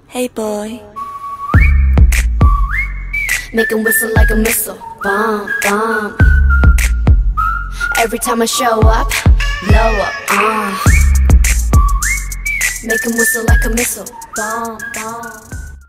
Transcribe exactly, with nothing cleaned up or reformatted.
Hey boy. Make him whistle like a missile. Bomb, bomb. Every time I show up, blow up, uh. Make him whistle like a missile. Bomb, bomb.